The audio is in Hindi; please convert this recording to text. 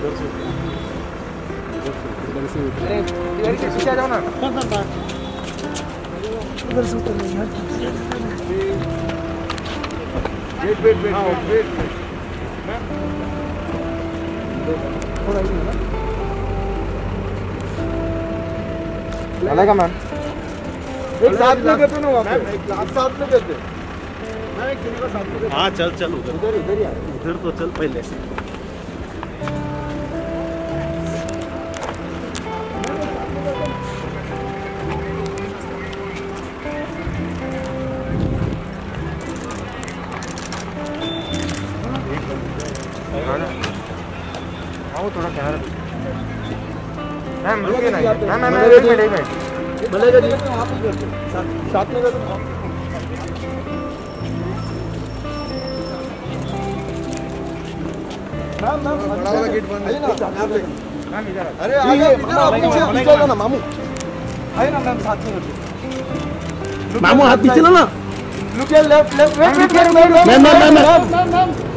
अरे पीछे आ जाओ ना। उधर से उतर नहीं यार। वेट थोड़ा ही ना चलेगा मैम। एक साथ में देते ना वहाँ पे, एक ग्लास साथ में देते। मैं एक गिनी का साथ में देते। हाँ चल उधर ही यार, उधर तो चल पहले। आओ थोड़ा ख्याल मैम, रुकिए ना मैम, एक मिनट बोलेगा जी, आप ही कर दो साथ में कर दो। मैम बड़ा वाला गेट बंद है ना मैम, इधर अरे आगे पीछे ना मामू, आइए ना मैम, साथ में कर दो। मामू हाथ पीछे लो ना। Look left wait ma'am.